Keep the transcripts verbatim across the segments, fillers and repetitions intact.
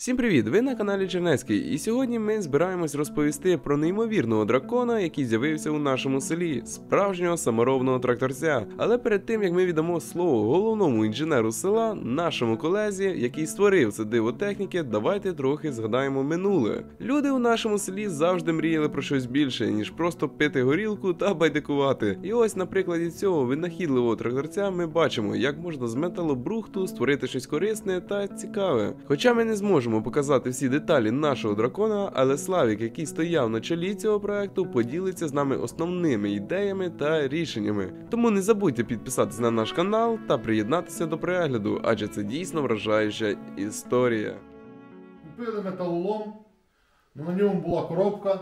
Всім привіт! Ви на каналі Чернецький, і сьогодні ми збираємось розповісти про неймовірного дракона, який з'явився у нашому селі, справжнього саморобного тракторця. Але перед тим, як ми віддамо слово головному інженеру села, нашому колезі, який створив це диво техніки, давайте трохи згадаємо минуле. Люди у нашому селі завжди мріяли про щось більше, ніж просто пити горілку та байдикувати. І ось на прикладі цього винахідливого тракторця ми бачимо, як можна з металобрухту створити щось корисне та цікаве. Хоча ми не зможемо показати всі деталі нашого дракона, але Славік, який стояв на чолі цього проекту, поділиться з нами основними ідеями та рішеннями. Тому не забудьте підписатись на наш канал та приєднатися до перегляду, адже це дійсно вражаюча історія. Купили металолом, на ньому була коробка,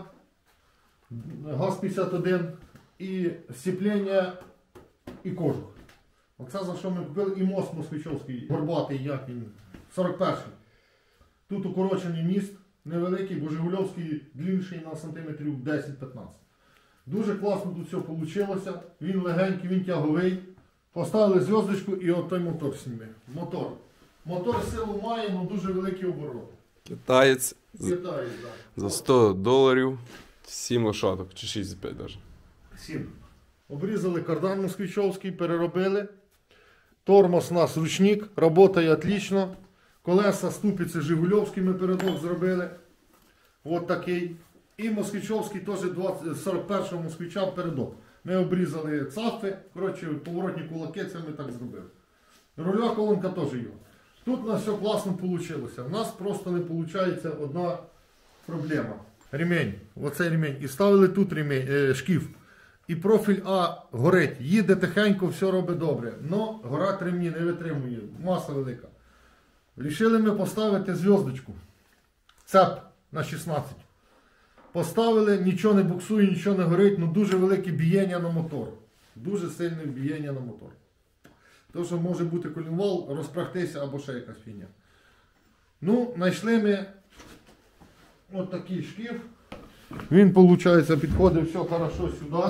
газ п'ятдесят один і сцеплення і кожух. Оце за що ми купили, і мост москвичовський, горбатий, як він, сорок перший. Тут укорочений міст, невеликий, бо Жигульовський длінший на сантиметрів десять-п'ятнадцять. Дуже класно тут все вийшло, він легенький, він тяговий. Поставили зв'язочку і от той мотор сніми. Мотор. Мотор силу має, але дуже великі обороти. Китаєць Китаєць, так. за сто доларів, сім лошадок, чи шістдесят п'ять навіть. сім. Обрізали кардан москвичовський, переробили. Тормоз у нас ручник, працює отлично. Колеса, ступиці Жигульовські ми передок зробили. От такий. І москвичовський теж сорок першого москвича передок. Ми обрізали цафи, коротше, поворотні кулаки, це ми так зробили. Рульова колонка теж його. Тут у нас все класно вийшло. У нас просто не виходить одна проблема. Ремень. Оцей ремень. І ставили тут ремень, е, шкіф. І профіль А горить. Їде тихенько, все робить добре. Но гора ремні не витримує. Маса велика. Рішили ми поставити зв'язочку. Цеп на шістнадцять. Поставили, нічого не буксує, нічого не горить, але дуже велике бієння на мотор. Дуже сильне бієння на мотор. Тому що може бути колінвал, розпрягтися або ще якась фігня. Ну, знайшли ми отакий шкіф. Він, виходить, підходить все хорошо сюди.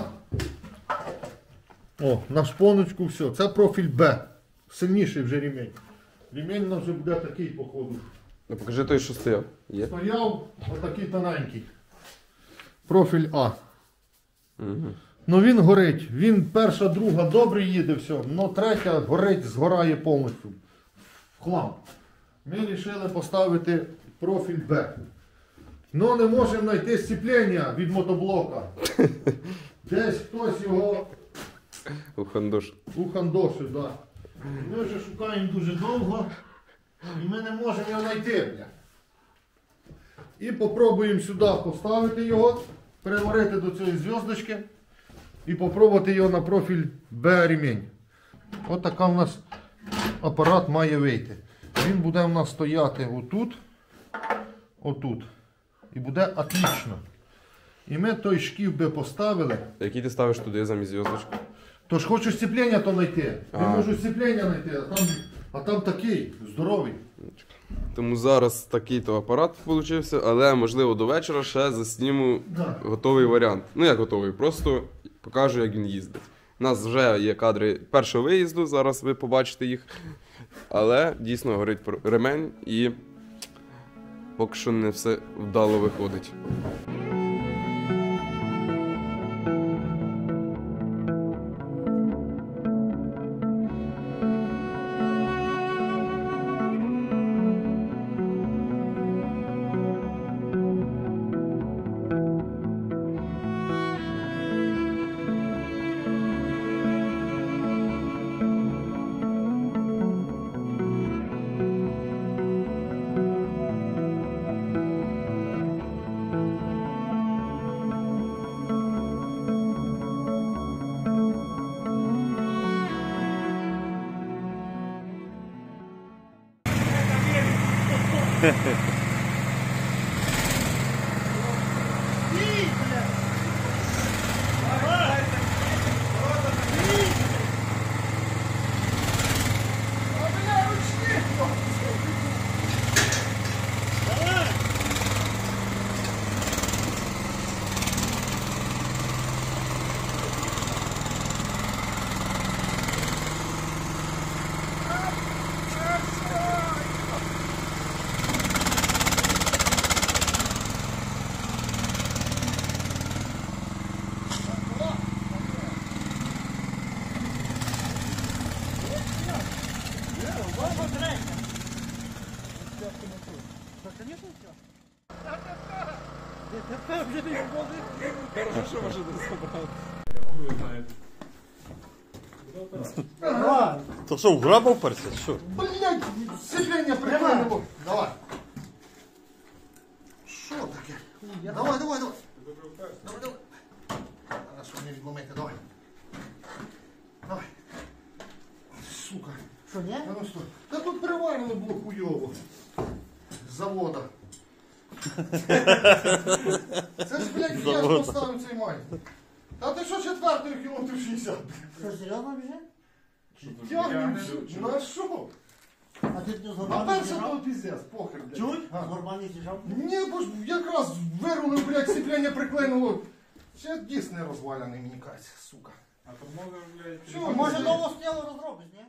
О, на шпоночку все. Це профіль Б. Сильніший вже ремень. Ремень у нас вже буде такий, походу. Ну, покажи той, що стояв. Є? Стояв отакий тоненький. Профіль А. Угу. Ну він горить. Він перша, друга добре їде, все. Но третя горить, згорає повністю. В хлам. Ми вирішили поставити профіль Б. Ну не можемо знайти сцеплення від мотоблока. Десь хтось його Ухандош. ухандошив, так. Да. Ми вже шукаємо дуже довго і ми не можемо його знайти. І спробуємо сюди поставити його, переварити до цієї зв'язочки і спробувати його на профіль Б ремінь. Ось така у нас апарат має вийти. Він буде у нас стояти отут, отут. І буде отлично. І ми той шкіф би поставили. Який ти ставиш туди замість зв'язочки? Тож хочу сцеплення то знайти. Не А. можу сцеплення знайти, а там, а там такий, здоровий. Тому зараз такий-то апарат вийшов, але можливо до вечора ще засніму Да. готовий варіант. Ну як готовий, просто покажу, як він їздить. У нас вже є кадри першого виїзду, зараз ви побачите їх. Але дійсно горить ремень і поки що не все вдало виходить. Хорошо, що машину забрали. То що, вграбав перця? Що? Блять, сцепление приклеїло. Давай. Що таке? Давай, давай, давай. Давай, давай. Хорошо, не відломити, давай. Давай. Сука. Що, ні? А ну стой. Та тут приварено було хуйово. З завода. Це ж, блядь, я ж поставив цей май. Та ти що четвертою кілометрів шістдесят? Що, серйозно біжи? Тягнемося. На що? А ти тут з А горбами перше то з'їжджав? піздець, похер, блядь. Чуть? А. З горбами з'їжджав? Ні, бо ж якраз вирулив, блядь, сцеплення приклеїло. Ще дійсно не розваляний, мені кажеться, сука. А то може, блядь, Чого? А може нову стрілу розробиш, ні?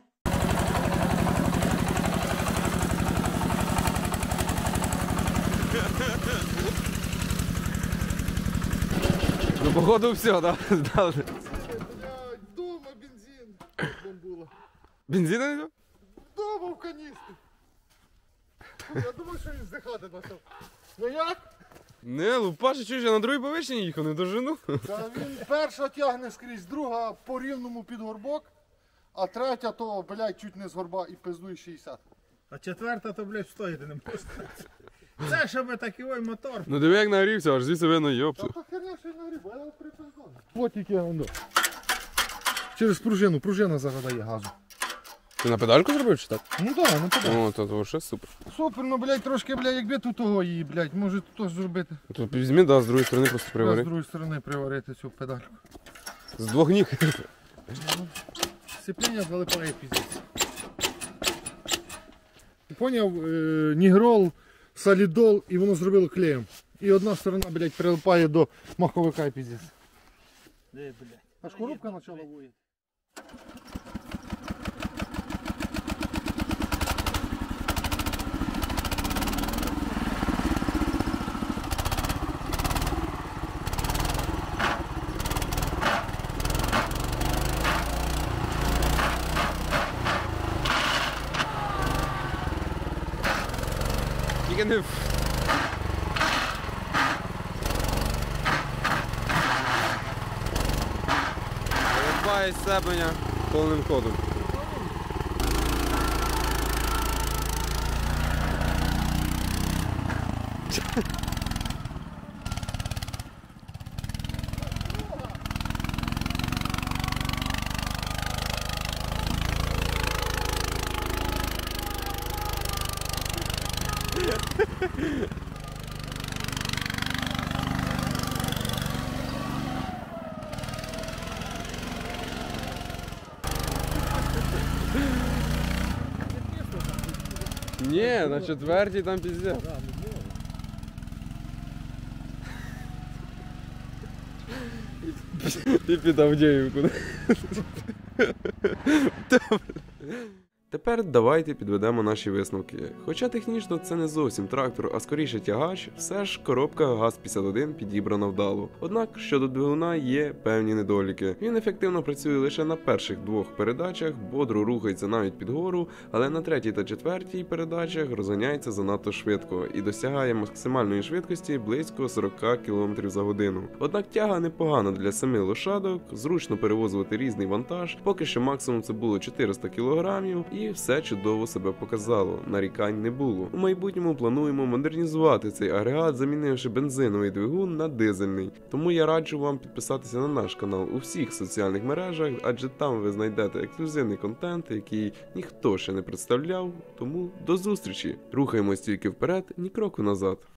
Ну, походу, все, да? Здали. Блядь, вдома бензин бомбула. Бензина не взяв? Вдома в каністрі. Я думав, що він здихати почав. Ну як? Не, Лупаша, чуєш, я на другій поверхні їхав, не дожену. Та він перша тягне скрізь, друга по рівному під горбок, а третя то, блядь, чуть не з горба і пиздує шістдесят. а четверта, то, блядь, стоїти не може. Це щоб такий ой мотор. Ну диви, як нагрівся, аж звідси видно, Та йопсу. то херня ще й на грибу, я його припиздав. От тільки воно. Через пружину, пружина загадає газу. Ти на педальку зробив чи так? Ну так, ну так. О, то, то ще супер. Супер, ну, блядь, трошки, блядь, якби тут того її, блядь, може тут теж зробити. Тут візьми, да, з другої сторони просто З привари. другої сторони приварити цю педальку. З двох ніг. Сцеплення залипає піздець. Поняв, е, нігрол, солідол і воно зробило клеєм. І одна сторона, блядь, прилипає до маховика і піздець. Де, блядь? Аж коробка почала воїти. Тільки не... в- Вилипає з себе повним ходом. Ні, на четвертій там піздець. І під Авдіївку. Тепер давайте підведемо наші висновки. Хоча технічно це не зовсім трактор, а скоріше тягач, все ж коробка ГАЗ п'ятдесят один підібрана вдало. Однак щодо двигуна є певні недоліки. Він ефективно працює лише на перших двох передачах, бодро рухається навіть під гору, але на третій та четвертій передачах розганяється занадто швидко і досягає максимальної швидкості близько сорок кілометрів за годину. Однак тяга непогана для семи лошадок, зручно перевозити різний вантаж, поки що максимум це було чотириста кілограмів, і все чудово себе показало, нарікань не було. У майбутньому плануємо модернізувати цей агрегат, замінивши бензиновий двигун на дизельний. Тому я раджу вам підписатися на наш канал у всіх соціальних мережах, адже там ви знайдете ексклюзивний контент, який ніхто ще не представляв. Тому до зустрічі! Рухаємось тільки вперед, ні кроку назад.